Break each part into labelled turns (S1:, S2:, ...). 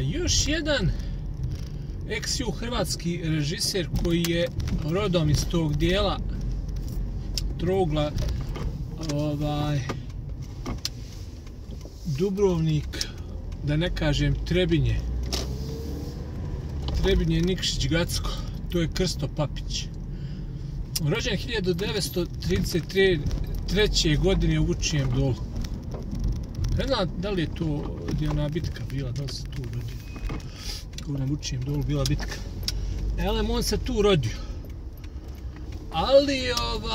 S1: Još jedan ex-ju hrvatski režiser koji je rodom iz tog dijela Trougla, Dubrovnik, da ne kažem Trebinje, Nikšić, Gacko, to je Krsto Papić. Rođen 1933. godine u Vučijem Dolu. Ne znam da li je to gdje ona bitka bila, da li se tu rodio. U Vučijem Dolu bila bitka. Elem, on se tu rodio. Ali,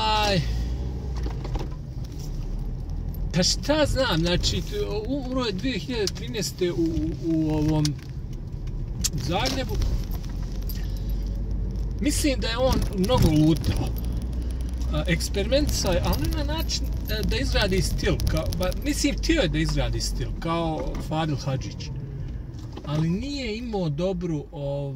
S1: pa šta znam, znači, umro je 2013. u ovom Zagrebu. Mislim da je on mnogo lutao. Eksperimentisao je, ali na način da izradi stil. Mislim, htio je da izradi stil, kao Fadil Hadžić. Ali nije imao dobru,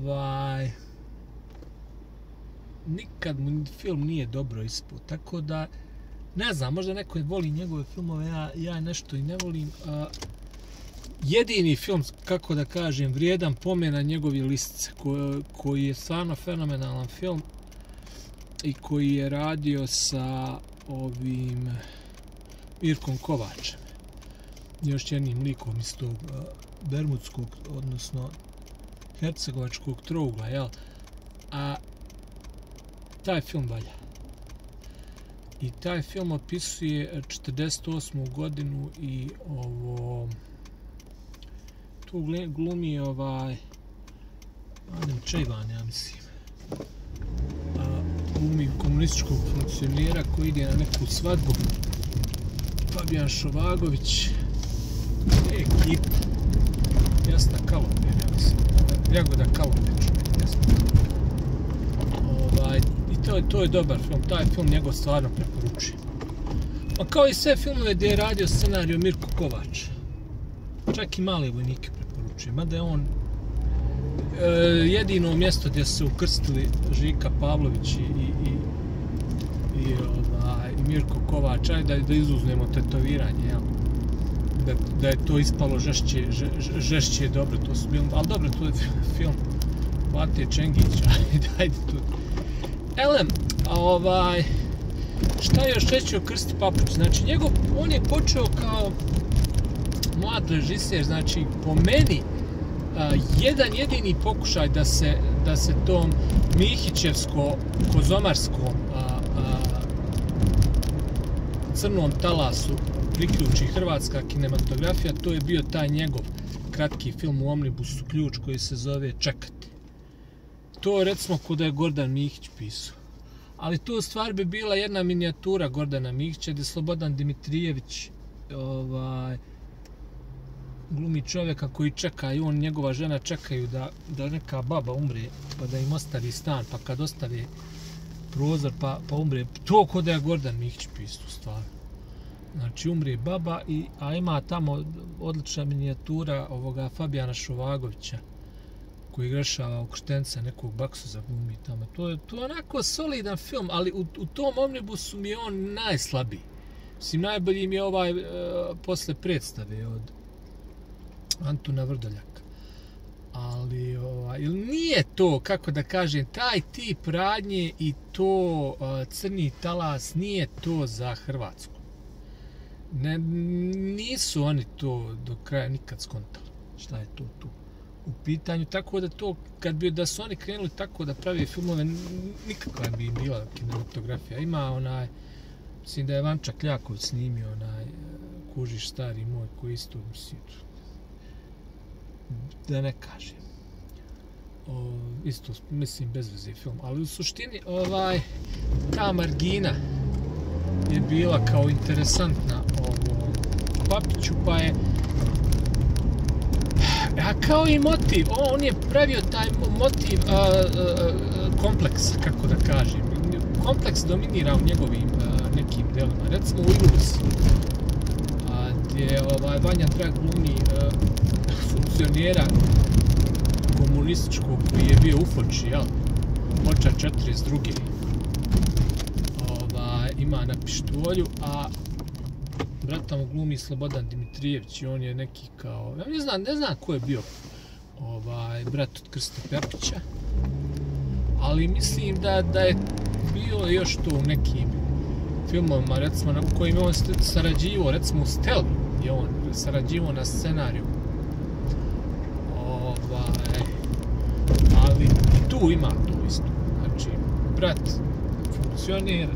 S1: nikad mu film nije dobro ispao. Tako da, ne znam, možda neko voli njegove filmove, ja nešto i ne volim. Jedini film, kako da kažem, vrijedan pomena njegovi Lisice, koji je stvarno fenomenalan film i koji je radio sa ovim Mirkom Kovačem, još jednim likom iz tog bermudskog, odnosno hercegovačkog trougla, jel? A taj film valja. I taj film opisuje 48. godinu i tu glumi Adem Čejvan, ja mislim. Glumi komunističkog funkcionera koji ide na neku svadbu. Fabijan Šovagović. Ekipa. Jasna Kaloper, ja mislim. Jagoda Kaloper, jasna. I to je dobar film. Taj film njegov stvarno preporučujem. A kao i sve filmove gdje je radio scenariju Mirko Kovač. Čak i Male vojnike preporučujem. Mada je on jedino mjesto gdje su ukrstili Žika Pavlović i Mirko Kovač. Ajde da izuzmemo tetoviranje, jel? Da je to ispalo žešće dobro. To su bili, ali dobro, to je film Vate Čengića. Ajde tu. Elem, šta još reći o Krsti Papiću? Znači, on je počeo kao mlad režiser, znači, po meni, jedan jedini pokušaj da se tom Mihićevsko-kozomarskom crnom talasu priključi hrvatska kinematografija, to je bio taj njegov kratki film u Omnibusu Ključ koji se zove Čekati. To recimo kod je Gordan Mihić pisao. Ali to u stvari bi bila jedna minijatura Gordana Mihića gdje Slobodan Dimitrijević glumi čovjeka koji čeka i on i njegova žena čekaju da neka baba umre pa da im ostavi stan, pa kad ostave prozor pa umre. To kod je Gordan Mihić pisao u stvari. Znači umre baba, a ima tamo odlična minijatura ovoga Fabijana Šovagovića koji rešava okrštenca nekog baksuza glumi tamo. To je onako solidan film, ali u tom Omnibusu mi je on najslabiji. Mislim, najbolji mi je posle predstave od Antuna Vrdoljaka. Ali, nije to, kako da kažem, taj tip radnje i to crni talas, nije to za Hrvatsku. Nisu oni to do kraja nikad skontali. Šta je to tu u pitanju, tako da to, da su oni krenuli tako da pravi filmove, nikakva bi im bila kinematografija. Ima mislim da je Vanča Kljaković snimio Kužiš stari moj, koji isto, da ne kažem. Isto, mislim, bez veze film. Ali u suštini, ta margina je bila kao interesantna Papiću, pa je kao i motiv, on je pravio taj motiv kompleksa, kako da kažem. Kompleks dominira u njegovim nekim delima. Recimo u Iluziji, gdje Vanja Drag glumi funkcionera komunističkog koji je bio u Foči, jel? Foča 42. Ima na pištolju, a brata mu glumi Slobodan Dimitrijević i on je neki kao, ja ne znam ko je bio brat od Krste Papića. Ali mislim da je bilo još to u nekim filmovima, recimo, u kojim je on sarađivao, recimo u Steli je on sarađivao na scenariju. Ali i tu ima to isto. Znači, brat funkcioner,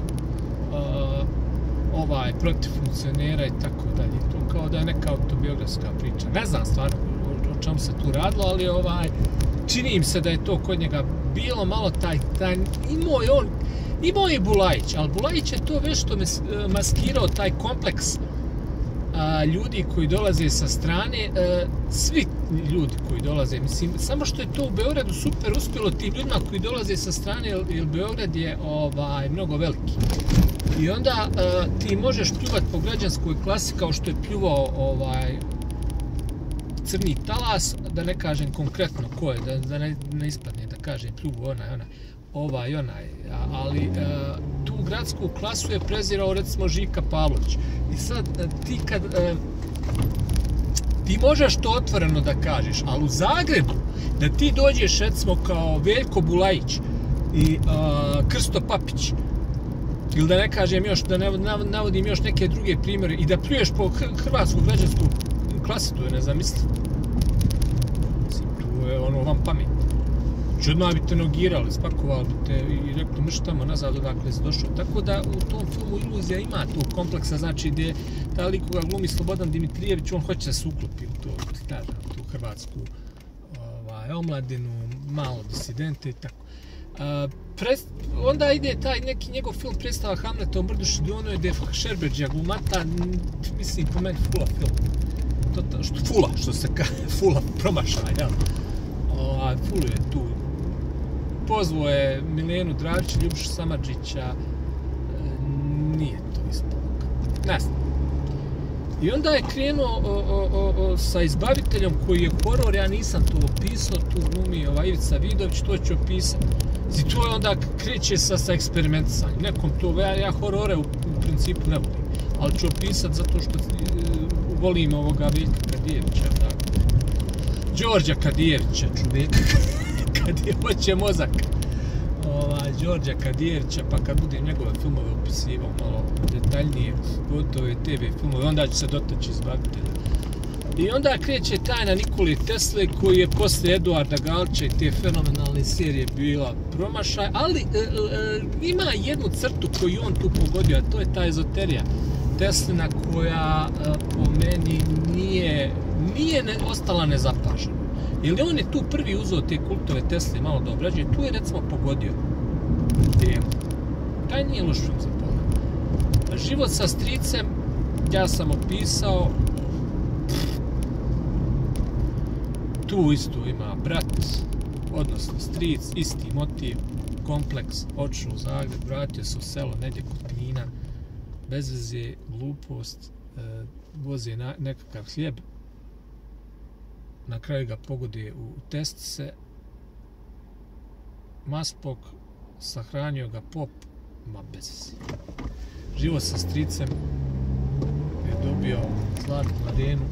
S1: protiv funkcionera i tako dalje. To kao da je neka autobiografska priča. Ne znam stvarno o čemu se tu radilo, ali čini im se da je to kod njega bilo malo taj imao je Bulajić, ali Bulajić je to već što maskirao taj kompleks ljudi koji dolaze sa strane, svi ljudi koji dolaze, mislim, samo što je to u Beogradu super uspjelo tim ljudima koji dolaze sa strane, jer Beograd je mnogo veliki. I onda ti možeš pljuvati po građanskoj klasi kao što je pljuvao Crni talas, da ne kažem konkretno ko je, da ne ispadne da kažem pljuvu onaj, ali tu gradsku klasu je prezirao recimo Žika Pavlović. I sad ti kad ti možeš to otvoreno da kažeš, ali u Zagrebu da ti dođeš recimo kao Veljko Bulajić i Krsto Papić, ili da ne kažem još, da navodim još neke druge primjere i da pljuješ po hrvatsku građansku klasi, to je nezamislivo. To je vam pamet. Odmah bi te nogirali, spakovali bi te i rekli mrš tamo nazad odakle si došao. Tako da u tom filmu Iluzija ima tog kompleksa, znači gdje ta lik koga glumi Slobodan Dimitrijević, on hoće da se uklopi u tu hrvatsku omladinu, malo disidente i tako. Onda ide taj neki njegov film predstava Hamleta o Mrduši Donu, gdje Šerbedžija glumata, mislim po meni fula film. Što se kaže, fula promašaj, jel? Fulu je tu. Pozvao je Milenu Dragić, Ljubišu Samardžića, nije to ispod. Ne znam. I onda je krenuo sa Izbaviteljom koji je horor, ja nisam to opisao, tu glumi Ivica Vidović, to ću opisati. I to je onda kreće sa eksperimentisanjem. Nekom to, ja horore u principu ne volim, ali ću opisati zato što volim ovoga Veljka Kadijevića, Đorđa Kadijevića, čovjeka, kad je hoće mozak, Đorđa Kadijevića, pa kad budem njegove filmove opisivao malo detaljnije, gotove TV filmove, onda će se dotaći Izbavitelja. I onda kreće tajna Nikole Tesle, koji je posle Eduarda Galića i te fenomenalne serije bila promašaj, ali ima jednu crtu koju on tu pogodio, a to je ta ezoterija Teslina koja po meni nije ostala nezapažena. Jer on je tu prvi uzeo te kultove Tesle malo da obrađuje, tu je recimo pogodio temu. Taj nije loš film za pogled. Život sa stricem, ja sam opisao, tu isto ima brat, odnosno stric, isti motiv, kompleks, otišao u Zagreb, vratio se u selo, negdje kod Knina, bez veze, glupost, voze nekakav hljeb, na kraju ga pogode u testice, maspok, sahranio ga pop, bez veze. Život sa stricem je dobio zlatnu arenu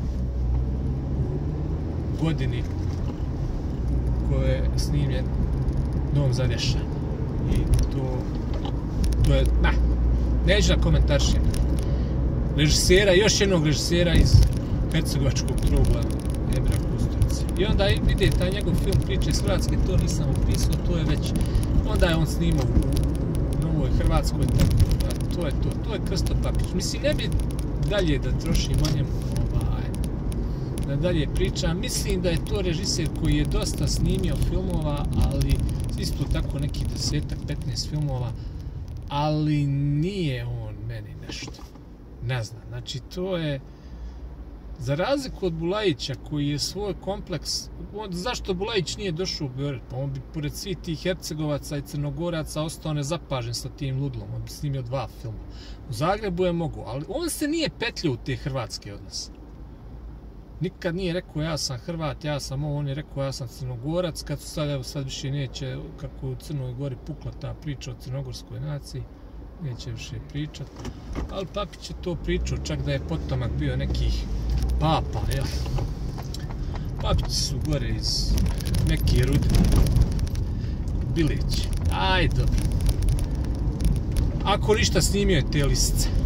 S1: u godini koje je snimljen Dom za vješanje. I to je, neću da komentaršim. Režisera, još jednog režisera iz hercegovačkog trougla, Emira Kusturice. I onda vide taj njegov film Priče iz Hrvatske, to nisam opisao, to je već, onda je on snimao u Novoj Hrvatskoj, to je to, to je Krsto Papić. Mislim, ne bi dalje da trošim o njemu, da dalje pričam. Mislim da je to režiser koji je dosta snimio filmova, ali isto tako neki 10-15 filmova, ali nije on meni nešto. Ne znam, znači to je, za razliku od Bulajića koji je svoj kompleks, zašto Bulajić nije došao u Beograd? Pa on bi pored svih tih Hercegovaca i Crnogoraca ostao nezapažen sa tim ludlom, on bi snimio 2 filma. U Zagrebu je mogu, ali on se nije petljao u te hrvatske odnose. Nikad nije rekao ja sam Hrvat, ja sam ovo, on je rekao ja sam Crnogorac, kad su sad više neće, kako u Crnoj Gori pukla ta priča o crnogorskoj naciji, neće više pričat, ali Papić je to pričao, čak da je potomak bio nekih papa, jel? Papići su gore iz neke rudine. Bileć. Aj, dobro. Ako ništa, snimio je te lisice.